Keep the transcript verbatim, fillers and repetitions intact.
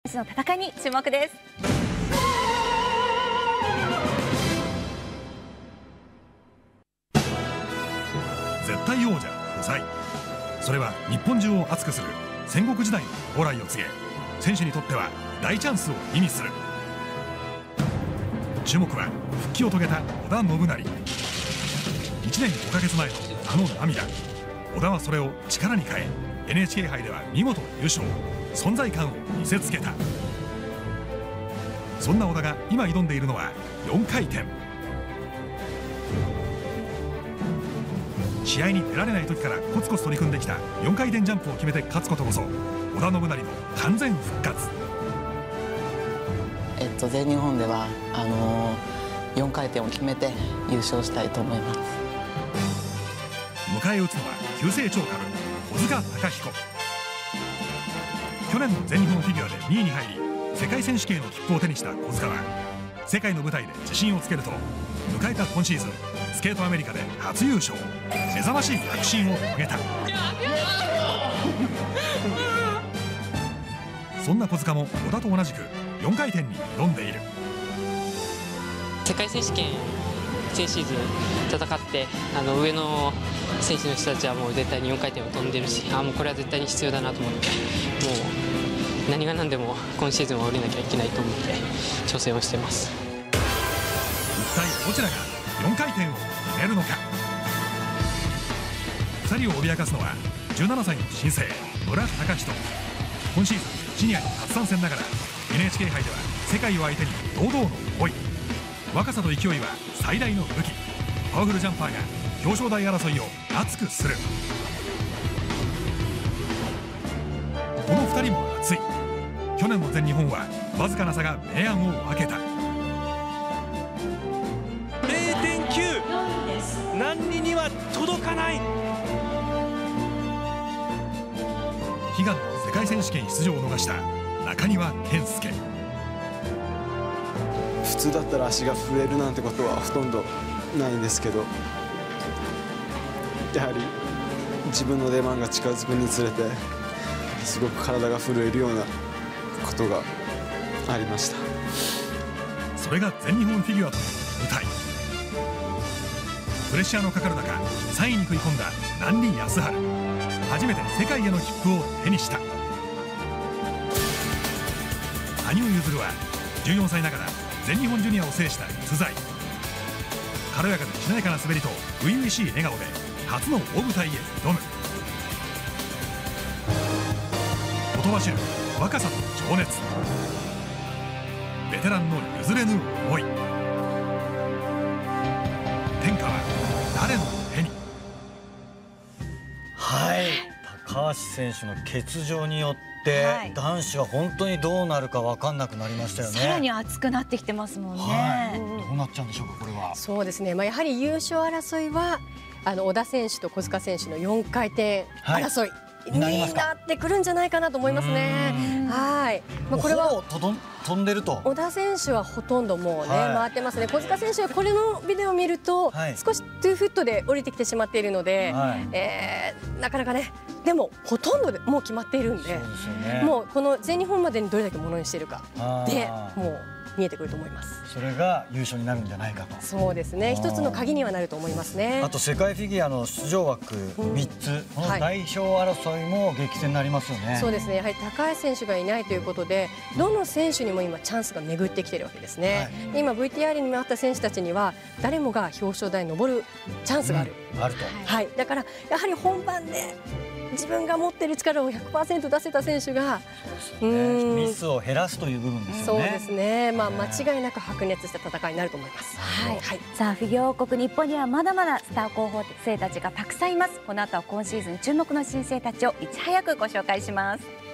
の戦いに注目です。 絶対王者不在、それは日本中を熱くする戦国時代の到来を告げ、選手にとっては大チャンスを意味する。注目は復帰を遂げた織田信成。いちねんごかげつまえのあの涙、織田はそれを力に変え エヌエイチケー 杯では見事優勝、存在感を見せつけた。そんな織田が今挑んでいるのはよんかいてん。試合に出られない時からコツコツ取り組んできたよんかいてんジャンプを決めて勝つことこそ織田信成の完全復活。 えっと、全日本ではあのー、よんかいてんを決めて優勝したいと思います。 迎え撃つのは急成長株小塚貴彦。去年の全日本フィギュアでにいに入り世界選手権の切符を手にした小塚は世界の舞台で自信をつけると、迎えた今シーズンスケートアメリカで初優勝、目覚ましい躍進を遂げた。そんな小塚も織田と同じくよんかいてんに挑んでいる。 世界選手権先シーズン戦ってあの上の選手の人たちはもう絶対によんかいてんを飛んでるし、あもうこれは絶対に必要だなと思って、もう何が何でも今シーズンは降りなきゃいけないと思って挑戦をしてます。 一体どちらがよんかいてんを決めるのか。ふたりを脅かすのはじゅうななさいの新星野田貴人。今シーズンシニアに初参戦ながら エヌエイチケー 杯では世界を相手に堂々のごい。若さと勢いは最大の武器。パワフルジャンパーが表彰台争いを熱くする。このふたりも熱い。去年の全日本はわずかな差が明暗を分けた。 れいてんきゅう、何にには届かない。 悲願の世界選手権出場を逃した中庭健介。 普通だったら足が震えるなんてことはほとんどないんですけど、やはり自分の出番が近づくにつれてすごく体が震えるようなことがありました。 それが全日本フィギュアという舞台。プレッシャーのかかる中さんいに食い込んだ南里康晴。初めて世界への切符を手にした。羽生結弦はじゅうよんさいながら全日本ジュニアを制した逸材。軽やかでしなやかな滑りと初々しい笑顔で初の大舞台へ挑む。ほとばしる若さと情熱、ベテランの譲れぬ思い。天下は誰の手に。 はい、高橋選手の欠場によって、はい、男子は本当にどうなるか分かんなくなりましたよね。 さらに熱くなってきてますもんね。 はい、どうなっちゃうんでしょうか、これは。 そうですね、まあ、やはり優勝争いはあの小田選手と小塚選手のよんかいてん争い、はい、になってくるんじゃないかなと思いますね。はい、まあ、これは飛んでると。 小田選手はほとんどもうね、はい、回ってますね。小塚選手はこれのビデオを見ると、はい、少しトゥーフットで降りてきてしまっているので、はい、えー、なかなかね、でもほとんどでもう決まっているんで、ね、もうこの全日本までにどれだけものにしているかでもう見えてくると思います。 それが優勝になるんじゃないかと。 そうですね、一つの鍵にはなると思いますね。 あと世界フィギュアの出場枠みっつ、うん、この代表争いも激戦になりますよね。 そうですね、やはり高橋選手がいないということでどの選手にも今チャンスが巡ってきているわけですね。はい、今 ブイティーアール にもあった選手たちには誰もが表彰台に上るチャンスがある、 うん、あると、 はい、だからやはり本番で自分が持っている力を ひゃくパーセント 出せた選手が、 う、ね、ミスを減らすという部分ですよね。 そうですね、まあ、間違いなく白熱した戦いになると思います。 はいはい、さあフィギュア王国日本にはまだまだスター候補生たちがたくさんいます。この後は今シーズン注目の新星たちをいち早くご紹介します。